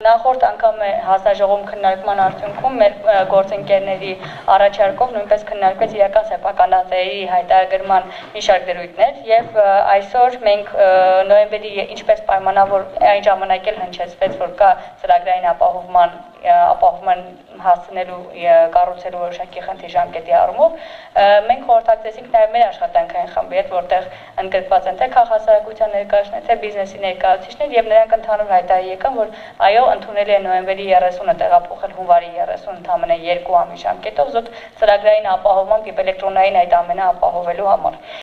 Նախորդ անգամ հանձնաժողովում քննարկման արդյունքում մեր գործընկերների առաջարկով նույնպես քննարկվեց իրական սեփականատերերի հայտարարման մի շարք դրույթներ եւ այսօր մենք նոյեմբերի ինչպես պայմանավոր այն ժամանակ էլ հնչեցվեց որ կա ծրագրային ապահովման հասցնելու կառուցելու որոշակի խնդիր ժամկետի առումով մենք խորհրդակցեցինք նաեւ մեր աշխատանքային խմբի հետ որտեղ ընդգրկված են թե քաղաքասարակության ներկայացուցիչներ թե բիզնեսի ներկայացուցիչներ եւ նրանք ընդհանուր հայտարարի եկան որ այո ընդունելի է նոյեմբերի 30-ը տեղափոխել հունվարի 30 ընդամենը 2 ամիս ժամկետով զուտ ծրագրային ապահովման եւ էլեկտրոնային այդ ամենը ապահովելու համար